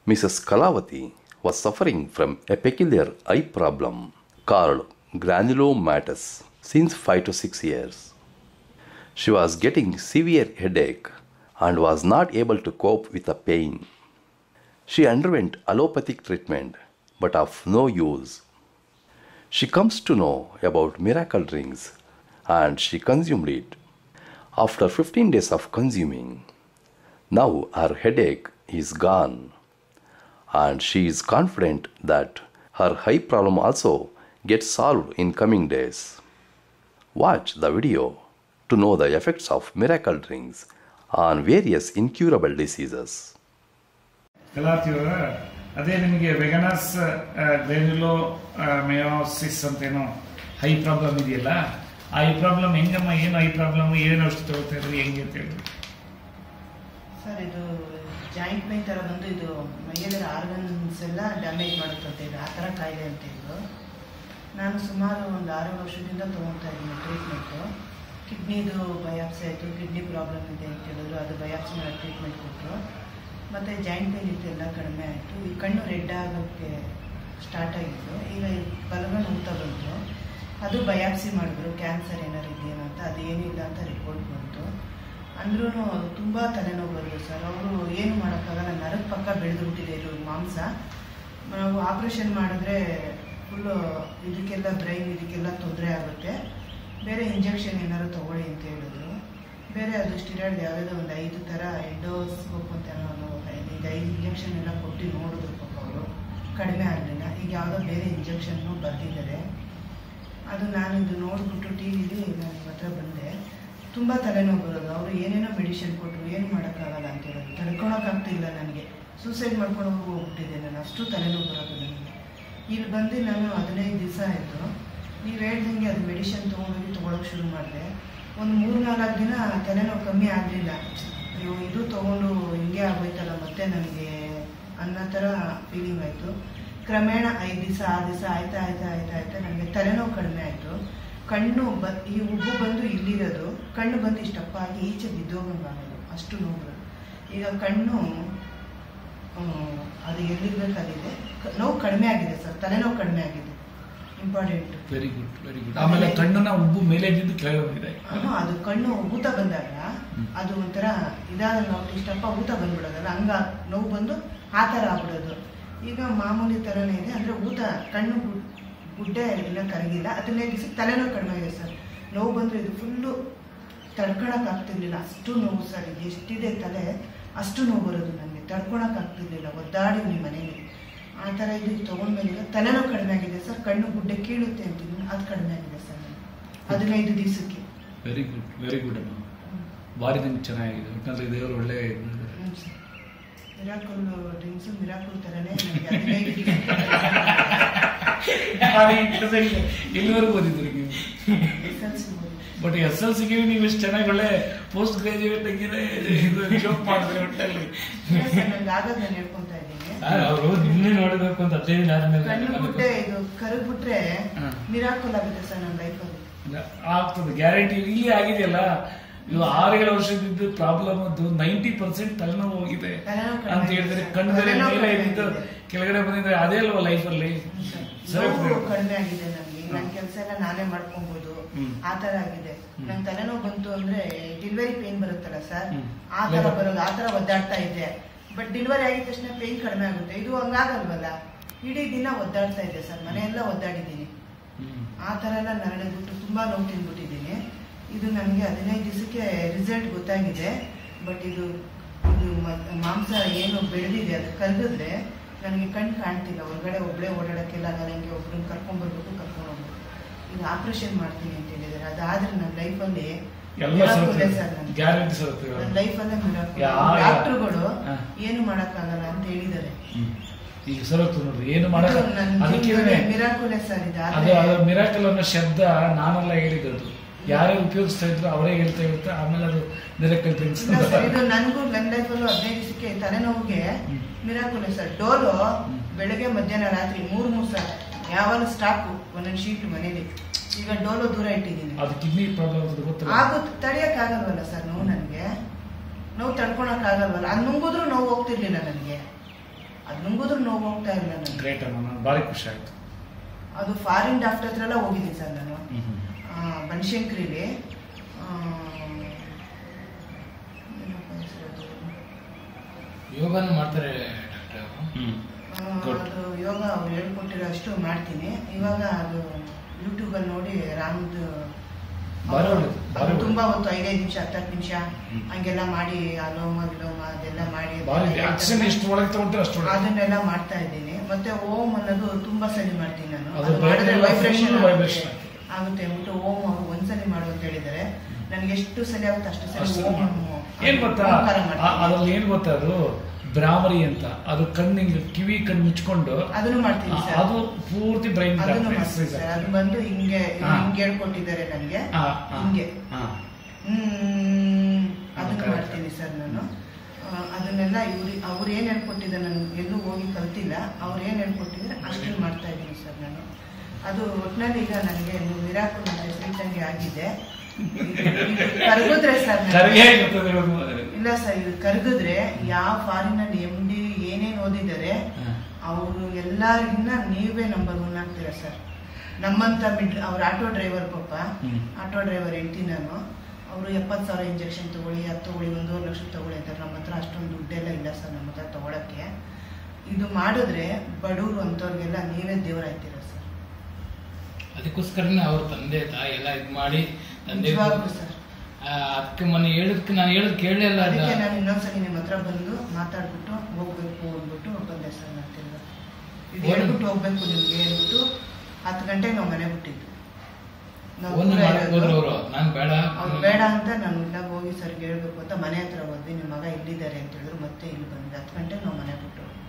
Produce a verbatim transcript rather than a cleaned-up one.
Missus Kalavati was suffering from a peculiar eye problem called granulomatous since five to six years. She was getting severe headache and was not able to cope with the pain. She underwent allopathic treatment but of no use. She comes to know about miracle drinks and she consumed it. After fifteen days of consuming, now her headache is gone and she is confident that her eye problem also gets solved in coming days. Watch the video to know the effects of miracle drinks on various incurable diseases. Kalavati ಅವರ ಅದೇ ನಿಮಗೆ ವೆಗನಸ್ ಗ್ರ್ಯಾನ್ಯುಲೋ ಮಯೋಸಿಸ್ ಅಂತೇನೋ high problem ಇದೆಯಲ್ಲ, ಆ I problem ಹೆಂಗಮ್ಮ, ಏನು I problem, ಏನು ಔಷಧಿ ತಗೋತಾ ಇದ್ರಿ, ಹೆಂಗೆ ಅಂತ ಹೇಳಿ ಸರ್. ಇದು ಜಾಯಿಂಟ್ ಪೇನ್ ಥರ ಬಂದು ಇದು ಮೈಯಲ್ಲಿರೋ ಆರ್ಗನ್ಸ್ ಎಲ್ಲ ಡ್ಯಾಮೇಜ್ ಮಾಡುತ್ತಂತೆ, ಇದು ಆ ಥರ ಕಾಯಿಲೆ ಅಂತ ಇದು. ನಾನು ಸುಮಾರು ಒಂದು ಆರು ವರ್ಷದಿಂದ ತೊಗೊಳ್ತಾ ಇದ್ದೀನಿ ಟ್ರೀಟ್ಮೆಂಟು. ಕಿಡ್ನಿದು ಬಯಾಪ್ಸಿ ಆಯಿತು, ಕಿಡ್ನಿ ಪ್ರಾಬ್ಲಮ್ ಇದೆ ಅಂತ ಹೇಳಿದ್ರು, ಅದು ಬಯಾಪ್ಸಿ ಮಾಡಿ ಟ್ರೀಟ್ಮೆಂಟ್ ಕೊಟ್ಟರು. ಮತ್ತು ಜಾಯಿಂಟ್ ಪೇನ್ ಇತ್ತು, ಎಲ್ಲ ಕಡಿಮೆ ಆಯಿತು. ಈ ಕಣ್ಣು ರೆಡ್ ಆಗೋಕ್ಕೆ ಸ್ಟಾರ್ಟ್ ಆಗಿತ್ತು. ಈಗ ಬಲಗಣ್ಣು ಊತ ಬಂತು, ಅದು ಬಯಾಪ್ಸಿ ಮಾಡಿದ್ರು, ಕ್ಯಾನ್ಸರ್ ಏನಾರು ಇದೆಯೇನೋ ಅಂತ. ಅದೇನಿಲ್ಲ ಅಂತ ರಿಪೋರ್ಟ್ ಬಂತು. ಅಂದ್ರೂ ತುಂಬ ತಲೆನೋವು ಬರೋದು ಸರ್. ಅವರು ಏನು ಮಾಡೋಕ್ಕಾಗಲ್ಲ, ನರದ ಪಕ್ಕ ಬೆಳೆದು ಬಿಟ್ಟಿದೆ ಇದು ಮಾಂಸ. ನಾವು ಆಪ್ರೇಷನ್ ಮಾಡಿದ್ರೆ ಫುಲ್ಲು ಇದಕ್ಕೆಲ್ಲ ಬ್ರೈನ್ ಇದಕ್ಕೆಲ್ಲ ತೊಂದರೆ ಆಗುತ್ತೆ. ಬೇರೆ ಇಂಜೆಕ್ಷನ್ ಏನಾದ್ರು ತೊಗೊಳ್ಳಿ ಅಂತ ಹೇಳಿದ್ರು. ಬೇರೆ ಅದು ಸ್ಟಿರಾಯ್ಡ್ ಯಾವುದೋ ಒಂದು ಐದು ಥರ ಎಂಡೋಸ್ಕೋಪ್ ಅಂತ ಅನ್ನೋ ಈಗ ಐದು ಇಂಜೆಕ್ಷನ್ ಎಲ್ಲ ಕೊಟ್ಟು ನೋಡಿದ್ರು ಪಾಪ ಅವರು, ಕಡಿಮೆ ಆಗಲಿಲ್ಲ. ಈಗ ಯಾವುದೋ ಬೇರೆ ಇಂಜೆಕ್ಷನ್ನು ಬರ್ತಿದ್ದಾರೆ. ಅದು ನಾನು ಇದು ನೋಡಿಬಿಟ್ಟು ಟಿ ವಿಲಿ ನಾನು ನಿಮ್ಮ ಹತ್ರ ಬಂದೆ. ತುಂಬ ತಲೆನೋವು ಬರೋದು. ಅವರು ಏನೇನೋ ಮೆಡಿಸಿನ್ ಕೊಟ್ಟರು, ಏನು ಮಾಡೋಕ್ಕಾಗಲ್ಲ ಅಂತ ಹೇಳೋದು. ತಡ್ಕೊಳಕ್ಕಾಗ್ತಿಲ್ಲ ನನಗೆ. ಸೂಸೈಡ್ ಮಾಡ್ಕೊಂಡು ಹೋಗ್ಬಿಟ್ಟಿದ್ದೆ ನಾನು, ಅಷ್ಟು ತಲೆನೋವು ಬರೋದು ನನಗೆ. ಇಲ್ಲಿ ಬಂದು ನಾನು ಹದಿನೈದು ದಿವಸ ಆಯಿತು. ನೀವು ಹೇಳ್ದಂಗೆ ಅದು ಮೆಡಿಸಿನ್ ತೊಗೊಂಡೋಗಿ ತೊಗೊಳಕ್ಕೆ ಶುರು ಮಾಡಿದೆ. ಒಂದು ಮೂರು ನಾಲ್ಕು ದಿನ ತಲೆನೋವು ಕಮ್ಮಿ ಆಗಲಿಲ್ಲ. ಅಯ್ಯೋ ಇದು ತೊಗೊಂಡು ಹಿಂಗೆ ಆಗೋಯ್ತಲ್ಲ ಮತ್ತೆ ನನಗೆ ಅನ್ನೋ ಥರ ಫೀಲಿಂಗ್ ಆಯಿತು. ಕ್ರಮೇಣ ಐದು ದಿವಸ ಆರು ದಿವಸ ಆಯ್ತಾ ಆಯ್ತಾ ಆಯ್ತಾ ಆಯ್ತಾ ನನಗೆ ತಲೆನೋವು ಕಡಿಮೆ ಆಯಿತು. ಕಣ್ಣು ಬ ಈ ಉಬ್ಬು ಬಂದು ಇಲ್ಲಿರೋದು, ಕಣ್ಣು ಬಂದು ಇಷ್ಟಪ್ಪ ಆಗಿ ಈಚೆ ಬಿದ್ದೋಗಂಗಾಗೋದು, ಅಷ್ಟು ನೋವು. ಈಗ ಕಣ್ಣು ಅದು ಎಲ್ಲಿರ್ಬೇಕಾಗಿದೆ, ನೋವು ಕಡಿಮೆ ಆಗಿದೆ ಸರ್, ತಲೆನೋವು ಕಡಿಮೆ ಆಗಿದೆ. Important. Very good very good. ಆಮೇಲೆ ಕಣ್ಣನ್ನ ಉಬ್ಬು ಮೇಲೆ ಕೆಳಗೆ ಹೋಗಿದೆ. ಹಾಂ, ಅದು ಕಣ್ಣು ಊತ ಬಂದಾಗ ಅದು ಒಂಥರ ಇದಾದ ನಾವು ಇಷ್ಟಪ್ಪ ಊತ ಬಂದ್ಬಿಡೋದಲ್ಲ, ಹಂಗ ನೋವು ಬಂದು ಆ ಥರ ಆಗ್ಬಿಡೋದು. ಈಗ ಮಾಮೂಲಿ ಥರನೇ ಇದೆ, ಅಂದರೆ ಊತ ಕಣ್ಣು ಗುಡ್ಡೆ ಎಲ್ಲ ಕರಗಿಲ್ಲ. ಹದಿನೈದು ದಿವಸ ತಲೆನೋವು ಕಡಿಮೆ ಇದೆ ಸರ್. ನೋವು ಬಂದರೆ ಇದು ಫುಲ್ಲು ತಡ್ಕೊಳಕ್ಕಾಗ್ತಿರ್ಲಿಲ್ಲ, ಅಷ್ಟು ನೋವು ಸರ್. ಇದು ಎಷ್ಟಿದೆ ತಲೆ ಅಷ್ಟು ನೋವು ಬರೋದು ನನಗೆ, ತಡ್ಕೊಳಕ್ಕಾಗ್ತಿರ್ಲಿಲ್ಲ. ಒದ್ದಾಡಿ ನಿಮ್ಮ ಮನೇಲಿ ಆ ಥರ ಇದು ತೊಗೊಂಡ್ಮೇಲೆ ತಲೆನೋವು ಕಡಿಮೆ ಆಗಿದೆ ಸರ್. ಕಣ್ಣು ಗುಡ್ಡೆ ಕೀಳುತ್ತೆ ಅಂತಿದ್ದೀನಿ, ಅದು ಕಡಿಮೆ ಆಗಿದೆ ಸರ್ ಹದಿನೈದು ದಿವಸಕ್ಕೆ. ವೆರಿ ಗುಡ್ ವೆರಿ ಗುಡ್ ಅಮ್ಮ, ಭಾರಿ ನಿಮ್ಗೆ ಚೆನ್ನಾಗಿದೆ. ಯಾಕಂದರೆ ದೇವರು ಒಳ್ಳೆ ಮಿರಾಕಲ್ ಡ್ರಿಂಕ್ಸು ಮಿರಾಕಲ್ ಥರನೇ ನನಗೆ ಹದಿನೈದು ಎಲ್ಲಿವರೆಗೂ ಓದಿದ್ರಿ ನೀವು? ಬಟ್ ಎಸ್ ಎಲ್ ಸಿಗೆ ನೀವು ಇಷ್ಟು ಚೆನ್ನಾಗಿ ಒಳ್ಳೆ ಪೋಸ್ಟ್ ಗ್ರಾಜುಯೇಟ್ ಆಗಿದೆ ಜೋಕ್ ಮಾಡಿದ್ರೆ ಒಟ್ಟಲ್ಲಿ ನನಗೆ ಆಗೋದು ನಾನು ಹೇಳ್ಕೊಂತ ಇದ್ದೀನಿ. ಅವರು ನಿನ್ನೆ ನೋಡಬೇಕು ಅಂತ ಹದಿನೈದು ಆದ್ಮೇಲೆ ಕಣ್ಣು ಗುಡ್ಡೆ ಇದು ಕರಗ್ಬಿಟ್ರೆ ಮಿರಾಕಲ್ ಆಗುತ್ತೆ ಸರ್ ನಮ್ಮ ಲೈಫಲ್ಲಿ. ಆಗ್ತದೆ, ಗ್ಯಾರಂಟಿ. ಇಲ್ಲಿ ಆಗಿದೆಯಲ್ಲ, ಇದು ಆರು ಏಳು ವರ್ಷದಿದ್ದು ಪ್ರಾಬ್ಲಮ್ ಅದು ನೈಂಟಿ ಪರ್ಸೆಂಟ್ ತಲೆನೋವು ಹೋಗಿದೆ ಅಂತ ಹೇಳಿದ್ರೆ, ಕಣ್ಣು ಬೇರೆ ಮೇಲೆ ಇದ್ದು ಕೆಳಗಡೆ ಬಂದಿದ್ರೆ ಅದೇ ಅಲ್ವಾ ಲೈಫಲ್ಲಿ. ಕಡಿಮೆ ಆಗಿದೆ ನನಗೆ. ನನ್ನ ಕೆಲಸ ಎಲ್ಲ ನಾನೇ ಮಾಡ್ಕೊಬಹುದು, ಆ ತರ ಆಗಿದೆ. ನನ್ ತಲೆನೋವು ಬಂತು ಅಂದ್ರೆ ಡೆಲಿವರಿ ಪೇನ್ ಬರುತ್ತಲ್ಲ ಸರ್, ಆ ತರ ಬರೋದು, ಆ ತರ ಒದ್ದಾಡ್ತಾ ಇದ್ದೆ. ಬಟ್ ಡೆಲಿವರಿ ಆಗಿದ ತಕ್ಷಣ ಪೇನ್ ಕಡಿಮೆ ಆಗುತ್ತೆ. ಇದು ಹಂಗಾಗಲ್ವಲ್ಲ, ಇಡೀ ದಿನ ಒದ್ದಾಡ್ತಾ ಇದೆ ಸರ್. ಮನೆಯೆಲ್ಲ ಒದ್ದಾಡಿದ್ದೀನಿ, ಆ ತರ ಎಲ್ಲ ನರಳಿಬಿಟ್ಟು ತುಂಬಾ ನೋವು ತಿಂದ್ಬಿಟ್ಟಿದ್ದೀನಿ. ಇದು ನನಗೆ ಹದಿನೈದು ದಿವಸಕ್ಕೆ ರಿಸಲ್ಟ್ ಗೊತ್ತಾಗಿದೆ. ಬಟ್ ಇದು ಇದು ಮಾಂಸ ಏನು ಬೆಳೆದಿದೆ ಅದು ಕರಗಿದ್ರೆ ನನಗೆ ಕಣ್ಣು ಕಾಣ್ತಿಲ್ಲ. ಹೊರಗಡೆ ಒಬ್ಬಳೇ ಓಡಾಡೋಕ್ಕೆಲ್ಲ ನನಗೆ ಒಬ್ಬರನ್ನ ಕರ್ಕೊಂಡ್ಬರ್ಬೇಕು, ಕರ್ಕೊಂಡು ಹೋಗ್ಬೇಕು. ಈಗ ಆಪರೇಷನ್ ಮಾಡ್ತೀನಿ ಅಂತ ಹೇಳಿದ್ದಾರೆ. ಅದಾದ್ರೆ ನನ್ನ ಲೈಫಲ್ಲಿ ನನ್ನ ಲೈಫಲ್ಲೇ ಮಿರಾಕಲ್. ಡಾಕ್ಟರ್ಗಳು ಏನು ಮಾಡಕ್ಕಾಗಲ್ಲ ಅಂತ ಹೇಳಿದ್ದಾರೆ. ಈಗ ಸರತ್ತು ನೋಡ್ರಿ, ಏನು ಮಾಡಕ್ಕೆ ಮಿರಾಕುಲೇ ಸರ್. ಇದು ಮಿರಾಕಲ್ ಅನ್ನೋ ಶಬ್ದ ನಾನೆಲ್ಲ ಹೇಳಿದ್ದು, ಯಾರೇ ಉಪಯೋಗಿಸ್ತಾ ಇದ್ರು ಅವರೇ ಹೇಳ್ತಾ ಇರುತ್ತೆ. ಆಮೇಲೆ ಅದು ಮಿರಾಕಲ್ ಡ್ರಿಂಕ್ಸ್. ಇದು ನನಗೂ ನನ್ನ ಲೈಫಲ್ಲೂ ಹದಿನೈದು ದಿವಸಕ್ಕೆ ತಲೆನೋವಿಗೆ ಮಿರಾಕುಲೇ ಸರ್. ಡೋಲು ಬೆಳಗ್ಗೆ ಮಧ್ಯಾಹ್ನ ರಾತ್ರಿ ಮೂರು ಮೂರು ಸರ್ ಯಾವಾಗ ಸ್ಟಾಕು ಒಂದೊಂದು ಶೀಟ್ ಮನೇಲಿ. ಈಗ ಡೋಲು ದೂರ ಇಟ್ಟಿದ್ದೀನಿ. ಅದು ಕಿಡ್ನಿ ಪ್ರಾಬ್ಲಮ್ ಆಗುತ್ತೆ, ತಡೆಯಕ್ ಆಗಲ್ವಲ್ಲ ಸರ್ ನೋವು. ನನಗೆ ನೋವು ತಡ್ಕೊಳಕ್ ಆಗಲ್ವಲ್ಲ. ಅದು ನುಂಗಿದ್ರು ನೋವು ಹೋಗ್ತಿರ್ಲಿಲ್ಲ ನನಗೆ. ಅದು ನುಂಗಿದ್ರು ನೋವು ಹೋಗ್ತಾ ಇಲ್ಲ ನನಗೆ. ಗ್ರೇಟ್ ಅಮ್ಮ, ನನಗೆ ಭಾರಿ ಖುಷಿ ಆಯ್ತು. ಅದು ಫಾರಿನ್ ಡಾಕ್ಟರ್ ಹತ್ರ ಎಲ್ಲ ಹೋಗಿದ್ದೀನಿ ಸರ್ ನಾನು. ಬನಶಂಕರಿಲಿ ಯೋಗನ ಮಾಡ್ತಾರೆ ಡಾಕ್ಟರ್. ಅದು ಯೋಗ ಅವ್ರು ಹೇಳ್ಕೊಟ್ಟಿರೋ ಅಷ್ಟು ಮಾಡ್ತೀನಿ. ಇವಾಗ ಅದು ಯೂಟ್ಯೂಬಲ್ಲಿ ನೋಡಿ ರಾಮ್ದು ತುಂಬಾ ಹೊತ್ತು ಐದೈದು ನಿಮಿಷ ಹತ್ತತ್ತು ನಿಮಿಷ ಹಂಗೆಲ್ಲ ಮಾಡಿ ಅಲೋಮ ವಿಲೋಮ ಅದೆಲ್ಲ ಮಾಡಿ ಅದನ್ನೆಲ್ಲ ಮಾಡ್ತಾ ಇದ್ದೀನಿ. ಮತ್ತೆ ಓಂ ಅನ್ನೋದು ತುಂಬಾ ಸರಿ ಮಾಡ್ತೀನಿ ನಾನು. ಅದು ಮಾಡಿದ್ರೆ ವೈಬ್ರೇಷನ್ ಆಗುತ್ತೆ ಅಂದ್ಬಿಟ್ಟು ಓಂ ಅವ್ರು ಒಂದ್ಸಲಿ ಮಾಡು ಅಂತ ಹೇಳಿದ್ದಾರೆ. ನನಗೆ ಎಷ್ಟು ಸಲ ಆಗುತ್ತೆ ಅಷ್ಟು ಸಲ ಓಂ ಏನ್ ಗೊತ್ತಾ ಅದ್ರಲ್ಲಿ ಏನ್ ಗೊತ್ತಾ ಅದು ಬ್ರಾಮರಿ ಅಂತ, ಅದು ಕಣ್ಣಿಗೆ ಕಿವಿ ಕಣ್ಣು ಮುಚ್ಕೊಂಡು ಅದನ್ನು ಮಾಡ್ತೀನಿ ಸರ್. ಅದು ಪೂರ್ತಿ ಬ್ರೈನ್ ಅದನ್ನು ಮಾಡ್ತೀನಿ ಸರ್. ಅದು ಬಂದು ಹಿಂಗೆ ಹಿಂಗೆ ಹೇಳ್ಕೊಟ್ಟಿದ್ದಾರೆ ನನಗೆ, ಹಿಂಗೆ ಹ್ಮ್ ಅದನ್ನು ಮಾಡ್ತೀನಿ ಸರ್ ನಾನು. ಅದನ್ನೆಲ್ಲ ಇವ್ರಿ ಅವ್ರು ಏನ್ ಹೇಳ್ಕೊಟ್ಟಿದ್ದಾರೆ, ನಾನು ಎಲ್ಲೂ ಹೋಗಿ ಕಲ್ತಿಲ್ಲ. ಅವ್ರು ಏನ್ ಹೇಳ್ಕೊಟ್ಟಿದ್ರೆ ಅಷ್ಟನ್ನು ಮಾಡ್ತಾ ಇದ್ದೀನಿ ಸರ್ ನಾನು. ಅದು ಒಟ್ಟಿನಲ್ಲಿ ಈಗ ನನಗೆ ವಿರಾಟ್ ಹೆಸರಿಟ್ಟಂಗೆ ಆಗಿದೆ. ಕರಗಿದ್ರೆ ಸರ್ ಇಲ್ಲ ಸರ್, ಇದು ಕರಗಿದ್ರೆ ಯಾವ ಫಾರಿನಲ್ಲಿ ಎಮ್ ಡಿ ಏನೇನು ಓದಿದ್ದಾರೆ ಅವರು ಎಲ್ಲರಿಗಿನ್ನ ನೀವೇ ನಂಬರ್ ಒನ್ ಆಗ್ತೀರಾ ಸರ್. ನಮ್ಮಂತ ಮಿಡ್ ಅವ್ರ ಆಟೋ ಡ್ರೈವರ್ ಪಾಪ, ಆಟೋ ಡ್ರೈವರ್ ಹೇಳ್ತೀನಿ ನಾನು. ಅವರು ಎಪ್ಪತ್ತು ಸಾವಿರ ಇಂಜೆಕ್ಷನ್ ತಗೊಳ್ಳಿ, ಅದು ತಗೊಳ್ಳಿ, ಒಂದೂವರೆ ಲಕ್ಷ ತಗೊಳ್ಳಿ ಅಂತಾರೆ. ನಮ್ಮ ಹತ್ರ ಅಷ್ಟೊಂದು ದುಡ್ಡೆಲ್ಲ ಇಲ್ಲ ಸರ್ ನಮ್ಮ ಹತ್ರ ತಗೊಳಕ್ಕೆ. ಇದು ಮಾಡಿದ್ರೆ ಬಡವರು ಅಂತವ್ರಿಗೆಲ್ಲ ನೀವೇ ದೇವರಾಯ್ತೀರ ಸರ್. ಅದಕ್ಕೋಸ್ಕರನೇ ಅವ್ರ ತಂದೆ ತಾಯಿ ಎಲ್ಲ ಇದು ಮಾಡಿ ತಂದೆ ಸರ್. ಅದಕ್ಕೆ ಮನೆ ಹೇಳದಕ್ಕೆ ನಾನು ಹೇಳೋದು ಕೇಳಲಿಲ್ಲ. ಅದಕ್ಕೆ ನಾನು ಇನ್ನೊಂದ್ಸಲಿ ನಿಮ್ಮ ಹತ್ರ ಬಂದು ಮಾತಾಡ್ಬಿಟ್ಟು ಹೋಗ್ಬೇಕು ಅಂದ್ಬಿಟ್ಟು ಬಂದೆ ಸರ್. ನಾನು ತಿರ್ಗ ಇದು ಹೇಳ್ಬಿಟ್ಟು ಹೋಗ್ಬೇಕು ನಿಮ್ಗೆ ಹೇಳ್ಬಿಟ್ಟು ಹತ್ತು ಗಂಟೆಗೆ ನಾವು ಮನೆ ಬಿಟ್ಟಿದ್ದು. ನಾನು ಬೇಡ ಅವ್ರು ಬೇಡ ಅಂತ ನಾನು ಇಲ್ಲ ಹೋಗಿ ಸರ್ಗೆ ಹೇಳ್ಬೇಕು ಅಂತ ಮನೆ ಹತ್ರ ಹೋದ್ವಿ. ನಿಮ್ಮ ಮಗ ಇಲ್ಲಿದ್ದಾರೆ ಅಂತ ಹೇಳಿದ್ರು. ಮತ್ತೆ ಇಲ್ಲಿ ಬಂದಿದ್ದೆ. ಹತ್ತು ಗಂಟೆಗೆ ನಾವು ಮನೆ ಬಿಟ್ಟು